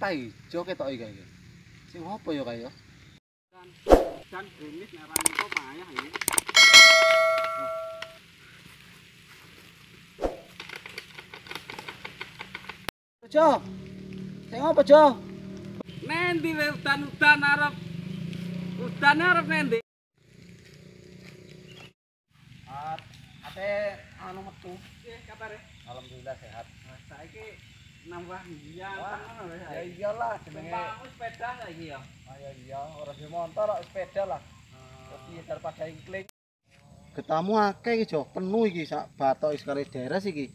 Apa iki? Jo ketok iki kaya. Sing opo ya kaya? Dan gerimis nek ra niku payah iki. Jo. Sing opo Jo? Nendi le udan arep. Udane arep nendi? Ate anu metu. Piye kabare? Alhamdulillah sehat. Saiki nambah biyan Wah, ngono lho. Ya iyalah jenenge. Numpak sepeda saiki ya. Ya iya, ora di motor kok sepeda lah. Tapi daripada ingkling. Getamu akeh iki Jo, penuh iki sak batok sekali deres iki.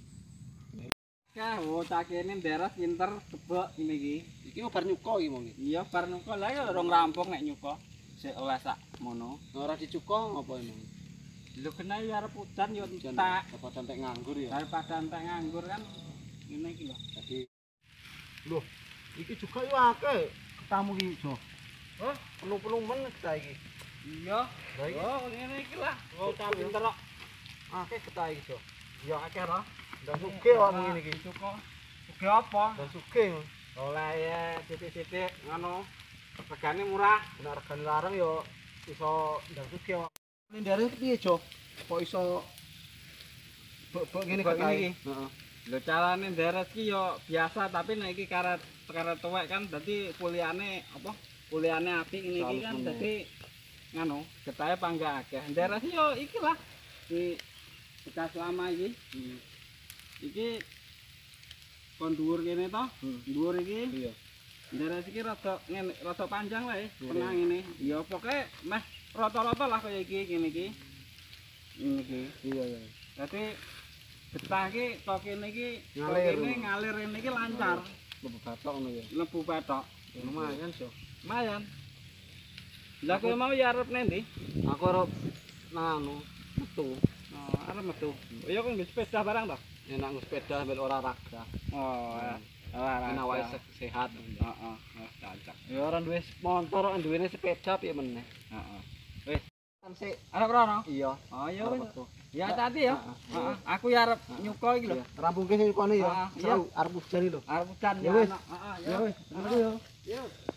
Kah, cah kene nderes pinter tebak ngene iki. Iki bar nyuko iki mong iki. Iya, bar nuko lah ya rong rampung nek nyuko. Sik oleh sak mono. Ora dicuko ngopo emang? Lho kena ya arep udan yo Jan entek. daripada entek nganggur ya. Daripada entek nganggur kan ngene iki lho. Jadi loh, iki juga yo akeh ketamu iki Jo. Oh, Penuh-penuh men kita iki. iya. Lah iki Oh, ngene iki lah. Oh, cah pinter kok. akeh kita iki Jo. Ya akeh ro. Dan sugih kok ngene iki. Cukup. Oke apa? Dan sugih. Oleh ya titik-titik ngono. Regane murah. Nek regane larang yo iso ndang sugih kok. Ndare piye Jo? Kok iso bek ngene Bek kok ngene iki? iki? Heeh. Lho carane nderes ki yo biasa tapi nek iki karet tuwek kan dadi kuliahane apa? Kuliahane apik ngene iki kan Salus dadi nganu, getahe pangga akeh. Nderes yo iki lah. Di bekas lama iki. Iki kon dhuwur kene to. Dhuwur iki. Iya. Nderes iki rada ngene, rada panjang wae, Iya. tengah ngene. Ya pokoke meh rata-rata lah kaya iki ngene iki. Ngene iki. Iya iya. Dadi getah iki kok kene iki Ngalir. kene ngalir rene iki lancar. Lebu batok ngono ya. Lebu petok. Lumayan Jo. Lumayan. Lah kowe mau ya arep nendi? Aku arep anu metu. Oh, arep metu. Ya kok nggo sepeda barang to? Enak sepeda sambil olahraga. Oh, Enak wae sehat. Heeh, cocok. Ya ora duwe motor kok duwene sepeda piye meneh. Heeh. Wis, Kan sik arep rono? iya. Oh, ya Arep wis. metu. Ya tadi ya. Heeh. Aku ya arep nyuko iki lho. Rampungke sing kono ya. Iya. Arep hujan iki lho. Arep udan Ya ya. wis. Heeh, Ya wis, ngono ya. ya.